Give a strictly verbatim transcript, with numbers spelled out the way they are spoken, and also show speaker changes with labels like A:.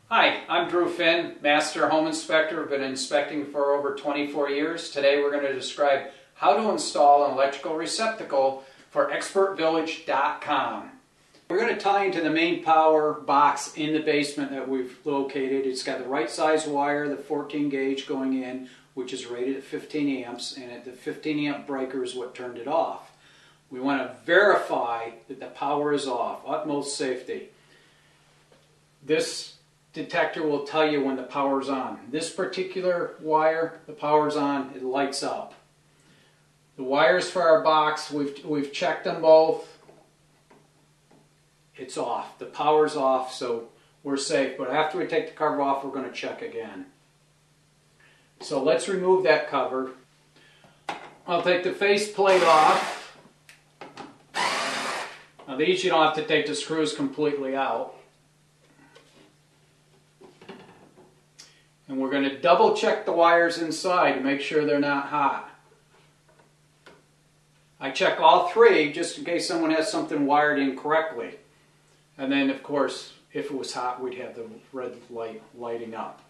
A: Hi, I'm Drew Finn, Master Home Inspector. I've been inspecting for over twenty-four years. Today we're going to describe how to install an electrical receptacle for expert village dot com. We're going to tie into the main power box in the basement that we've located. It's got the right size wire, the fourteen gauge going in, which is rated at fifteen amps, and at the fifteen amp breaker is what turned it off. We want to verify that the power is off, utmost safety. This detector will tell you when the power's on. This particular wire, the power's on, it lights up. The wires for our box, we've, we've checked them both. It's off. The power's off, so we're safe. But after we take the cover off, we're going to check again. So let's remove that cover. I'll take the face plate off. Now these you don't have to take the screws completely out. And we're going to double check the wires inside to make sure they're not hot. I check all three just in case someone has something wired incorrectly. And then of course, if it was hot, we'd have the red light lighting up.